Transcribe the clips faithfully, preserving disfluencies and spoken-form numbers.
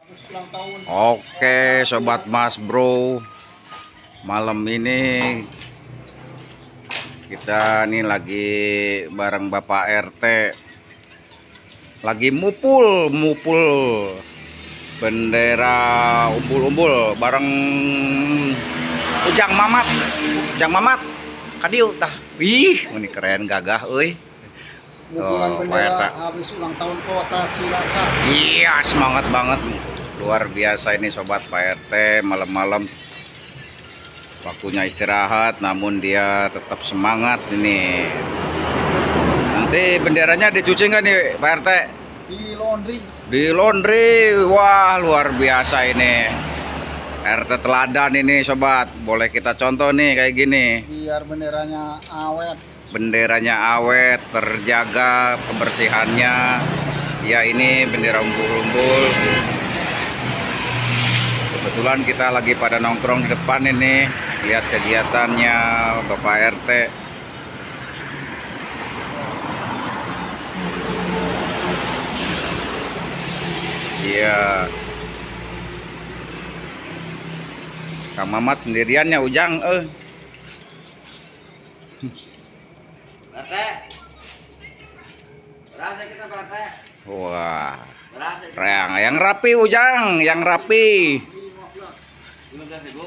Oke, sobat Mas Bro, malam ini kita nih lagi bareng Bapak R T, lagi mupul mupul bendera umbul-umbul bareng Ujang Mamat. Ujang Mamat, kadiu tah. Wih, ini keren gagah euy. Mupulan bendera habis ulang tahun kota Cilacap. Iya, semangat banget. Luar biasa ini sobat Pak R T, malam-malam waktunya istirahat namun dia tetap semangat ini. Nanti benderanya dicuci nggak nih Pak R T? Di laundry. Di laundry. Wah, luar biasa ini. R T teladan ini sobat. Boleh kita contoh nih kayak gini. Biar benderanya awet. Benderanya awet, terjaga kebersihannya. Ya, ini bendera umbul-umbul. Kebetulan kita lagi pada nongkrong di depan ini, lihat kegiatannya Bapak R T. Iya. Kang Mamat sendiriannya Ujang eh. R T. Berasa kita Pak R T. Wah. Berasa. Yang, yang rapi Ujang, yang rapi. lima belas ribu.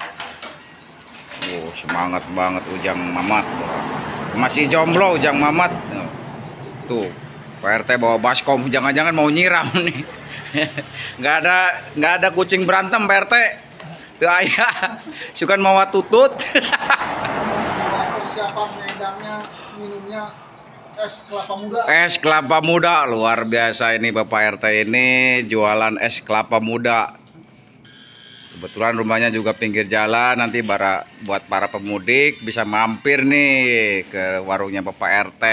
Oh, semangat banget Ujang Mamat. Masih jomblo Ujang Mamat. Tuh, Pak R T bawa baskom, jangan-jangan mau nyiram nih. Nggak ada nggak ada kucing berantem Pak R T. Tuh ayah, suka mau tutut. Persiapan ngedangnya, minumnya es kelapa muda. Es kelapa muda, luar biasa ini Bapak R T ini jualan es kelapa muda. Kebetulan rumahnya juga pinggir jalan, nanti para, buat para pemudik bisa mampir nih ke warungnya Bapak R T.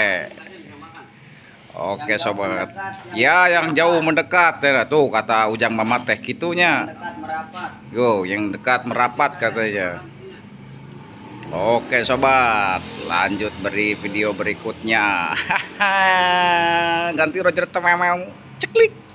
Oke sobat, ya yang jauh mendekat, ya tuh kata Ujang Mamat teh gitunya. Dekat merapat. Yo, yang dekat merapat katanya. Oke sobat, lanjut beri video berikutnya. Ganti Roger Tememeu, ceklik.